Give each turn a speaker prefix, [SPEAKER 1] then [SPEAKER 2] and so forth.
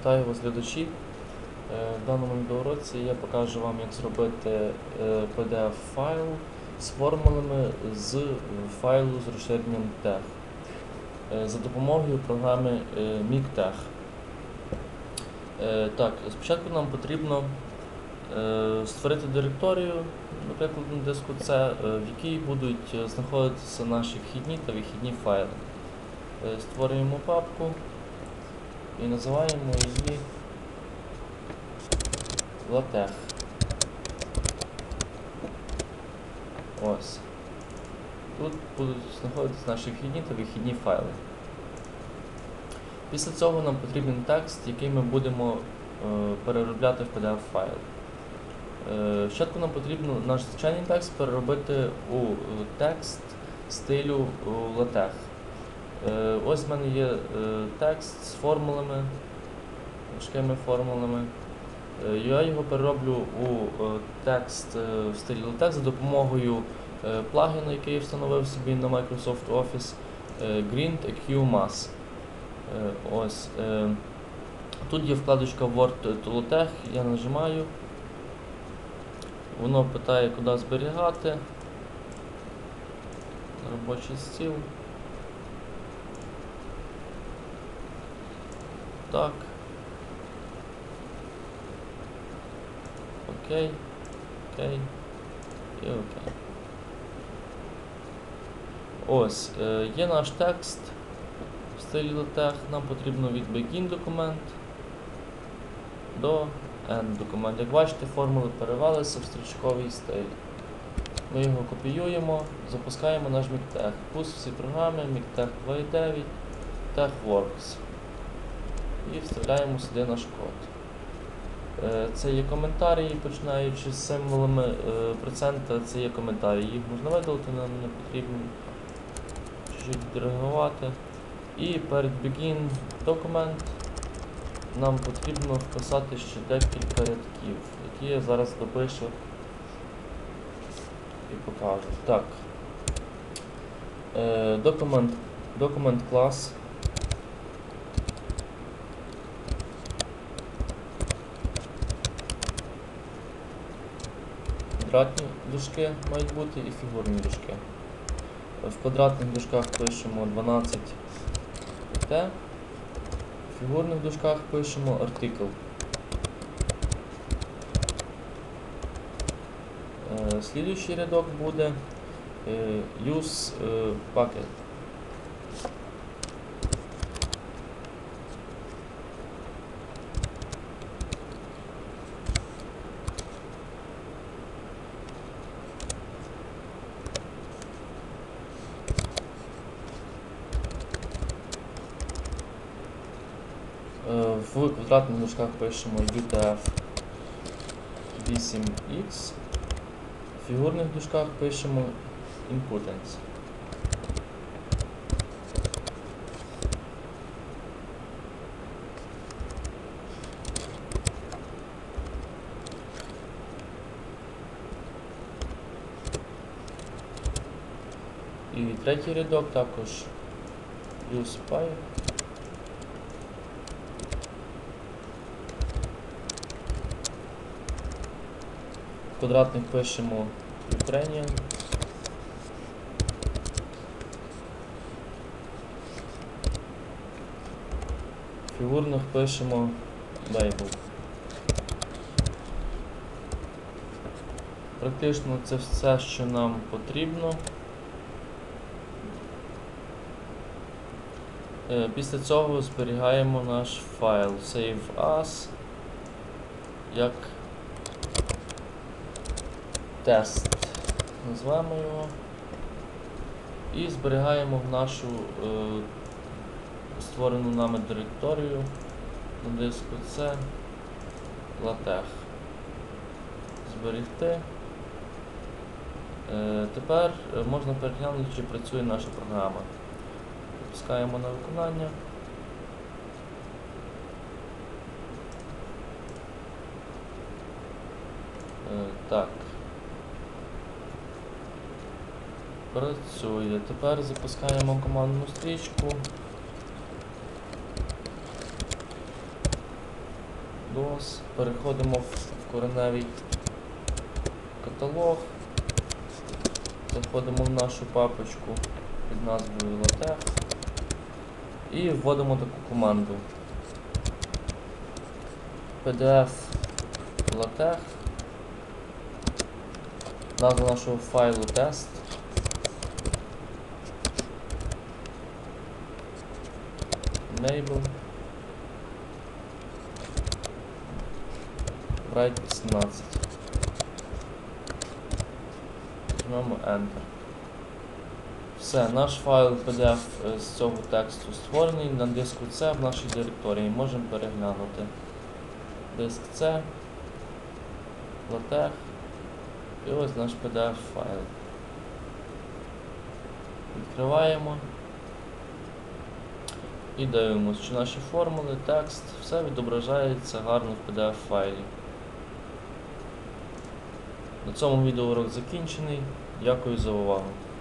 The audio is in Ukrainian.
[SPEAKER 1] Вітаю вас, глядачі. В даному відеоуроці я покажу вам, як зробити PDF-файл з формулами з файлу з розширенням TeX за допомогою програми MikTeX. Так, спочатку нам потрібно створити директорію, наприклад, на диску C, в якій будуть знаходитися наші вхідні та вихідні файли. Створюємо папку і називаємо її LaTeX. Ось. Тут будуть знаходитися наші вхідні та вихідні файли. Після цього нам потрібен текст, який ми будемо переробляти в PDF-файл. Спочатку нам потрібно наш звичайний текст переробити у текст стилю LaTeX. Ось в мене є текст з формулами, важкими формулами. Я його перероблю у текст в стилі LaTeX за допомогою плагіну, який я встановив собі на Microsoft Office, GrintEQ-Mass. Ось. Тут є вкладочка Word to LaTeX, я нажимаю, воно питає, куди зберігати, робочий стіл. Так. Окей. Окей. І окей. Ось, є наш текст в стилі LaTeX. Нам потрібно від begin документ до end документ. Як бачите, формули перевелися в стрічковий стиль. Ми його копіюємо, запускаємо наш MikTeX. Пуск всі програми, MikTeX 2.9, TeXworks. І вставляємо сюди наш код. Це є коментарі, починаючи з символами процента, це є коментарі. Їх можна видалити, нам не потрібно чуть відредагувати. І перед begin документ нам потрібно вписати ще декілька рядків, які я зараз допишу і покажу. Так. Документ клас. Квадратні дужки мають бути і фігурні дужки. В квадратних дужках пишемо 12T, в фігурних дужках пишемо артикл. Слідуючий рядок буде use bucket. В квадратних дужках пишемо UTF-8X, в фігурних дужках пишемо impotence. І третій рядок також UsePy. В квадратних пишемо Ukrainian. В фігурних пишемо Label. Практично це все, що нам потрібно. Після цього зберігаємо наш файл Save As як тест. Назвемо його і зберігаємо в нашу створену нами директорію на диску C LaTeX. Зберігти. Тепер можна переглянути, чи працює наша програма. Запускаємо на виконання. Так. Працює. Тепер запускаємо командну стрічку. DOS. Переходимо в кореневий каталог. Заходимо в нашу папочку під назвою LaTeX і вводимо таку команду PDF LaTeX, назва нашого файлу тест, enable, write 17. Візьмемо Enter. Все, наш файл PDF з цього тексту створений на диску C в нашій директорії. Можемо переглянути. Диск C, LaTeX і ось наш PDF файл. Відкриваємо і дивимося, що наші формули, текст, все відображається гарно в PDF файлі. На цьому відеоурок закінчений. Дякую за увагу.